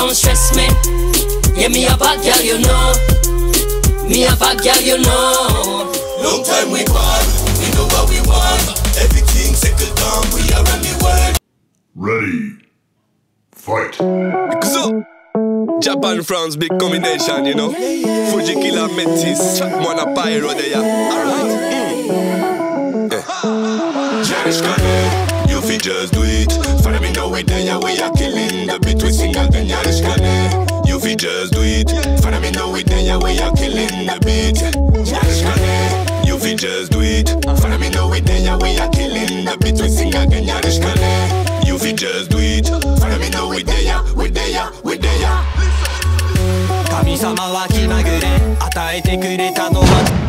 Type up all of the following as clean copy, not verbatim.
don't stress me. Yeah, me a bad girl, you know. Me a bad girl, you know. Long time we bond, we know what we want. Everything settled down, we are on the world. Ready, fight. Japan, France, big combination, you know. Fuji Killer Metis, Mwana Pyro there. Alright. Janishkane, you fi just do it. Follow me now with there, we are killing the beat. We sing again, Janishkane. You fi just do it. Follow me now with there, we are killing the beat. Janishkane, you fi just do it. Follow me now with there, we are killing the beat. We sing again, Janishkane. You fi just do it. Follow me now with there, with there, with there. 神様は気まぐれ与えてくれたのは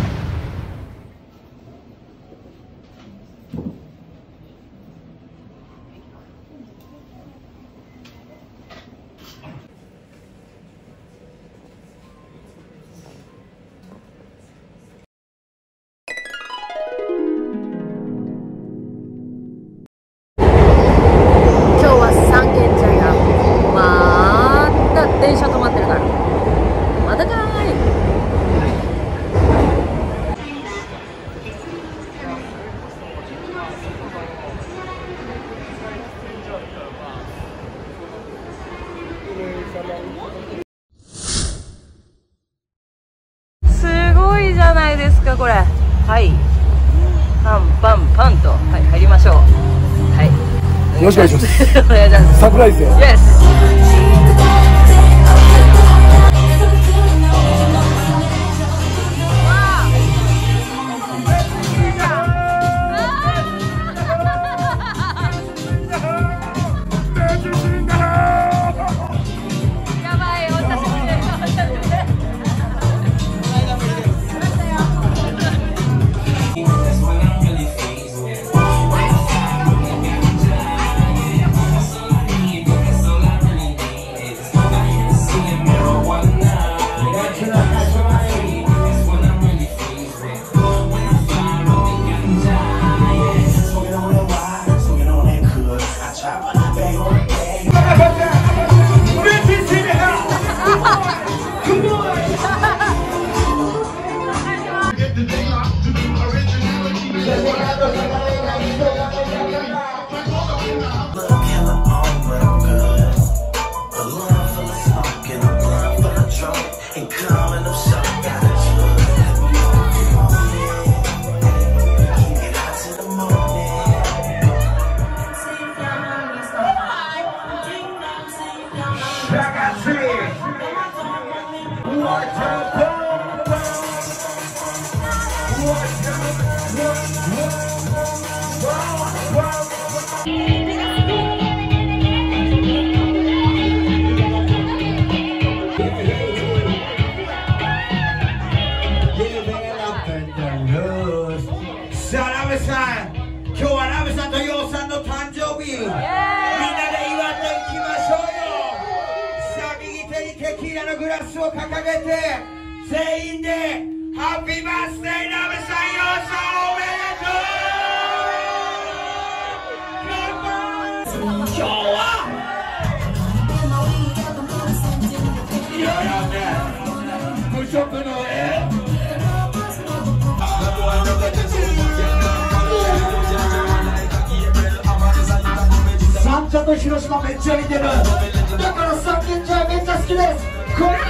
今日は三軒茶屋また電車止まってるからまたかーい。すごいじゃないですかこれ。はい、パンパンパンと、はい、入りましょう。はい、 よろしくお願いします。 お願いします。 サプライズで。 イエス。 さあラメさん、今日はラメさんとヨウさんの誕生日、みんなで祝っていきましょうよ。さあ右手にテキーラのグラスを掲げて全員でハッピーバースデーラメさん、ヨウさんおめでとう。今日はいやいやね、無職の三茶と広島めっちゃ似てる。だから三軒茶屋めっちゃ好きです。これ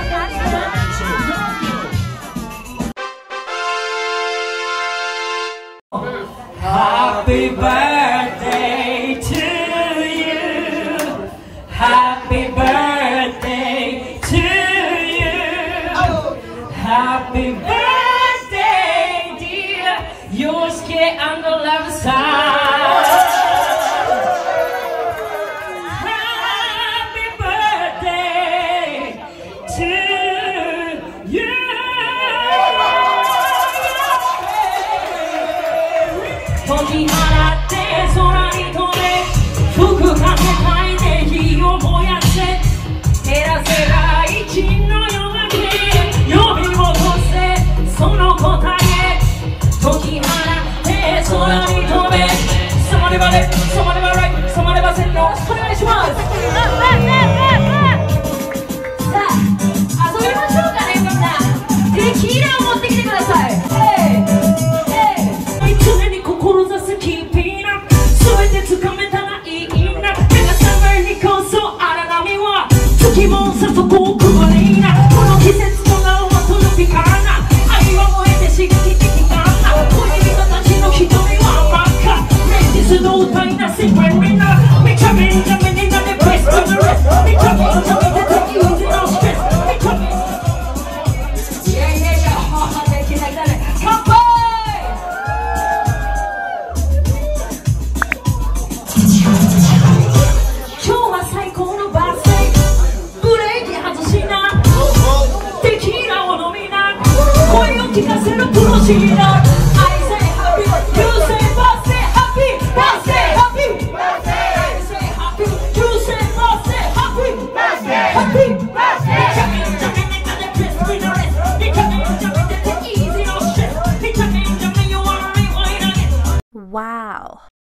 Happy birthday to you. Happy birthday to you. Happy birthday dear Yosuke and Love-san. Somebody right, somebody say no. お願いします。 聞かせる不思議な I say happy, you say birthday happy, birthday happy, birthday I say happy, you say birthday happy, birthday happy, birthday わお。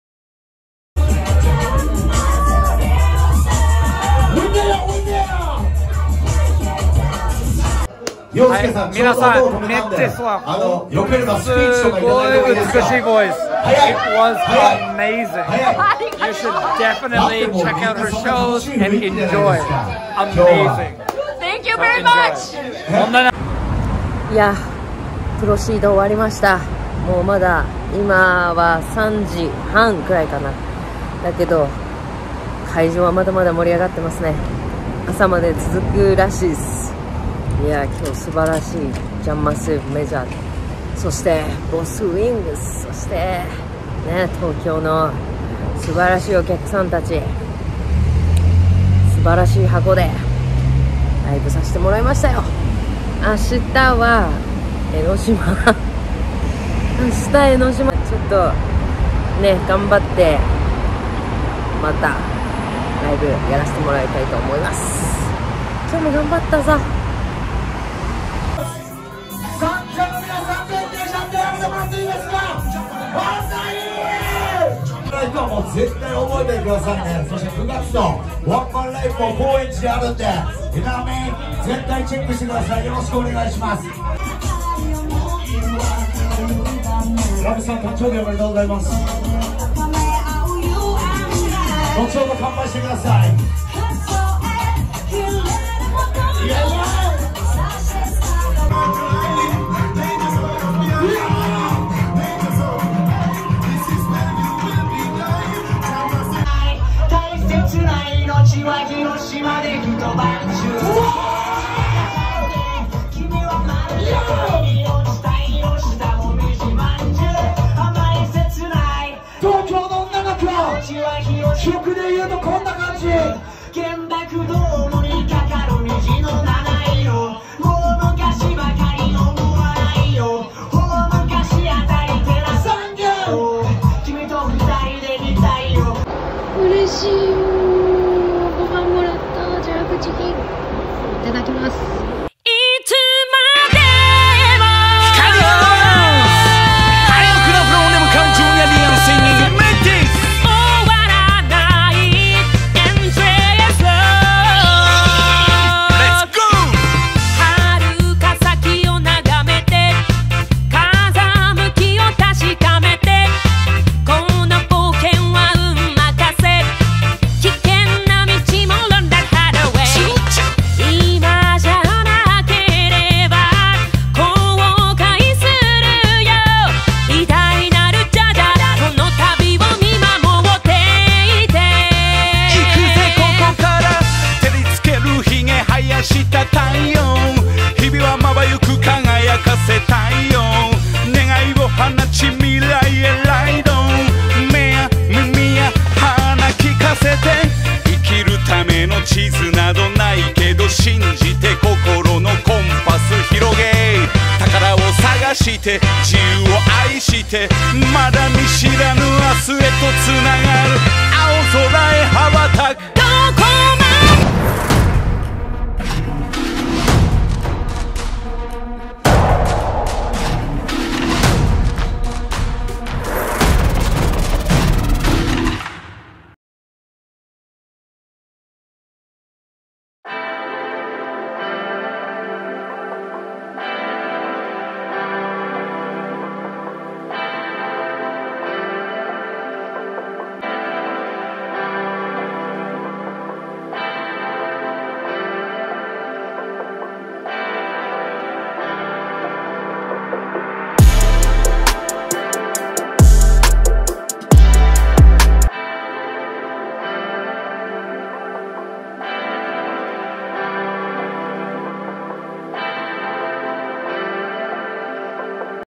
はい、皆さん、メッテスはすごい美しいボイス。It was amazing. You should definitely check out her shows and enjoy. Amazing. Thank you very much. いや、プロシード終わりました。もうまだ今は3時半くらいかな。だけど会場はまだまだ盛り上がってますね。朝まで続くらしいです。いや、今日素晴らしいジャンマスーブメジャー、そしてボスウィングス、そしてね、東京の素晴らしいお客さんたち、素晴らしい箱でライブさせてもらいましたよ。明日は江ノ島明日江ノ島、ちょっとね、頑張ってまたライブやらせてもらいたいと思います。今日も頑張ったぞ。 もう絶対覚えてくださいね。そして9月のワンマンライブも高円寺であるんで、絶対チェックしてください。よろしくお願いします。ラブさん、誕生日おめでとうございます。後ほど乾杯してください。広島で一晩中君はまるで落ちた色したもみじまんじゅう甘い切ない東京の女の子曲で言うとこんな感じ原爆ドームにかかる虹の七色もう昔ばかりの思わないよ大昔あたり照らさんぎゅ君と二人で見たいよ嬉しいよ。チキンいただきます。いつまでも I am Kuna from Nemcam Junior singing Metis. 終わらないEndless Love. Let's go. 遥か先を眺めて風向きを確かめてこの冒険は運任せ危険な道もロンダ今じゃなければ後悔するよ偉大なるジャジャこの旅を見守っていて行くぜここから照りつけるひげ生やした太陽日々はまばゆく輝かせたいよ願いを放ち未来へライド目や耳や鼻聞かせて生きるための地図などないけど信じて心のコンパス広げ宝を探して自由を愛してまだ見知らぬ明日へとつながる青空へ羽ばたく